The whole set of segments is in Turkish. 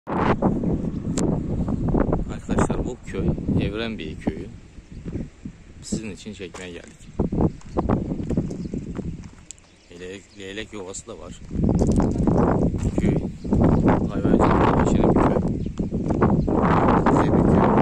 Arkadaşlar bu köy Evrenbey köyü. Sizin için çekmeye geldik. Leylek yuvası da var. Köy hayvancılıkla geçinen bir köy. Güzel bir köy.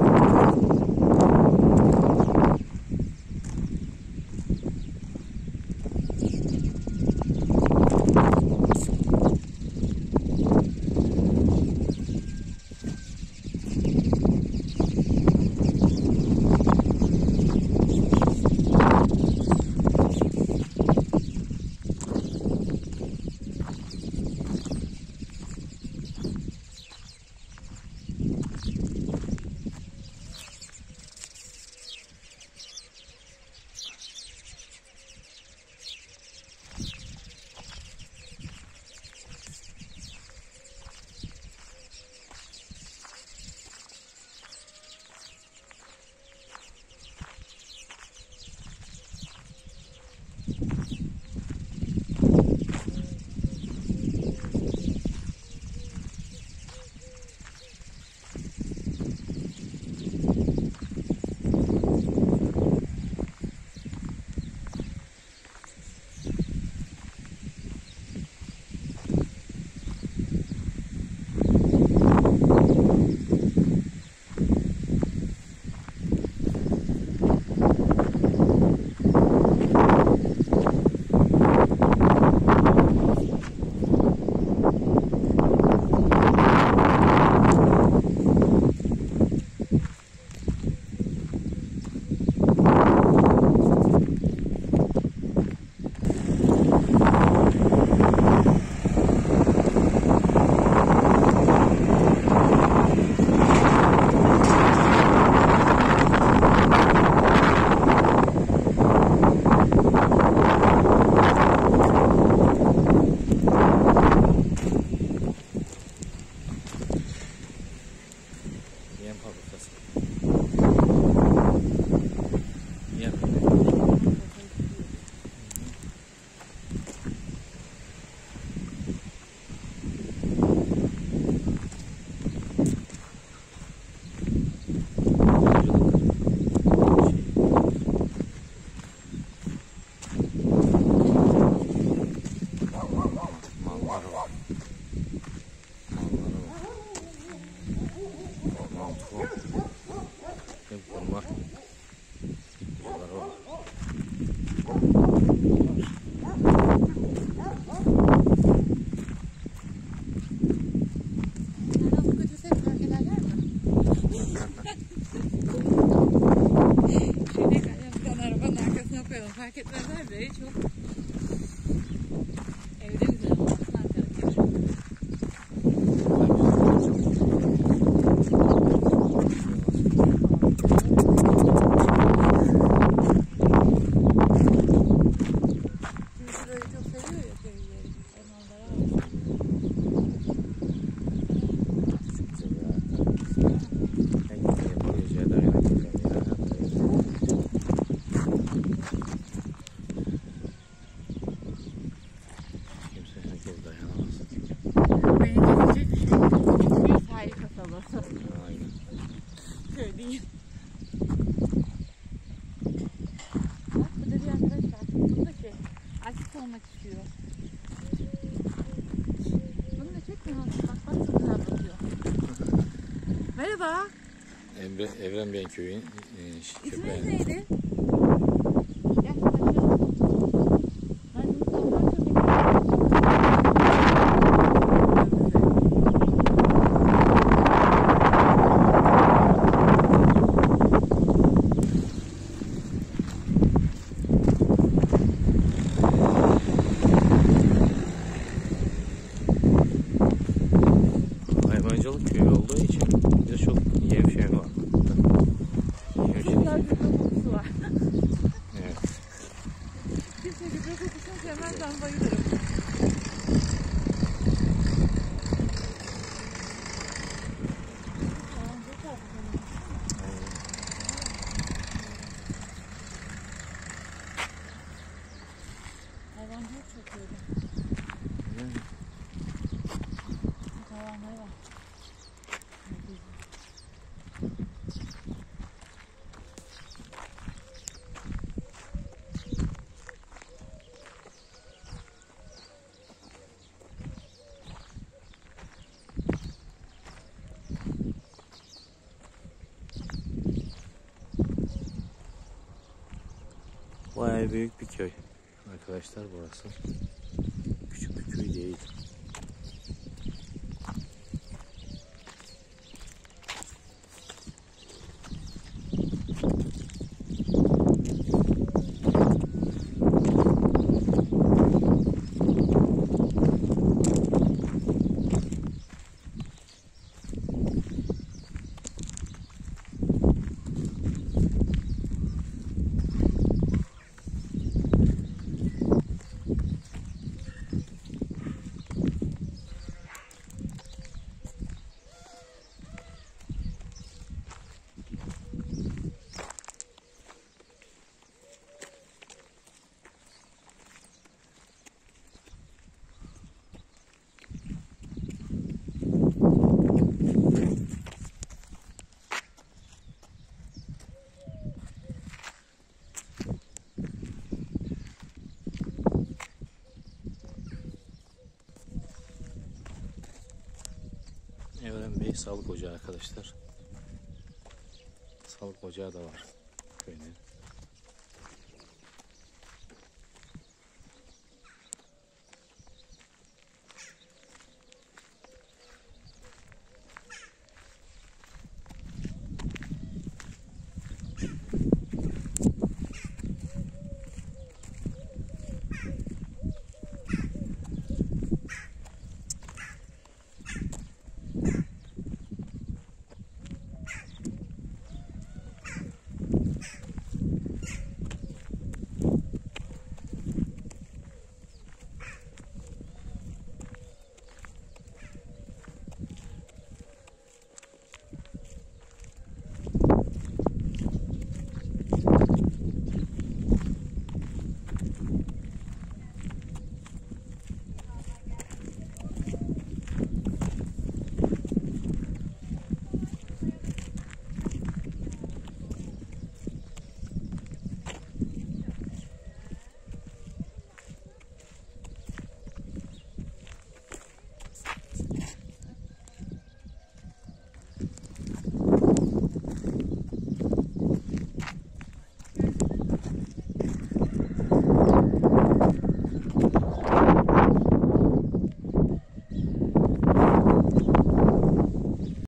Yem fabrikası. Yem. Fark etmezler de çok evde güzel olmasın arkadaşlar. Burayı çok seviyor ya köyleri. Köy değil. Bak bu da bir arkadaşlar. Bunu da çek. Aşık olmak istiyor. Bunu da çek mi? Bak çok güzel bakıyor. Merhaba. Evrenbey köyün İsminiz neydi? Gel tanışalım. Ben Mustafa çok hayvancılık köyü olduğu için bir de çok yem şey var. güzel bir kokusu var. Evet. Kimse gübre kokusunu sevmez, ben bayılırım. Hayvancılık çok öyle. Hayvanları var. Yine büyük bir köy arkadaşlar burası. Küçük bir köy değil. Evren Bey sağlık ocağı arkadaşlar. Sağlık ocağı da var köyde.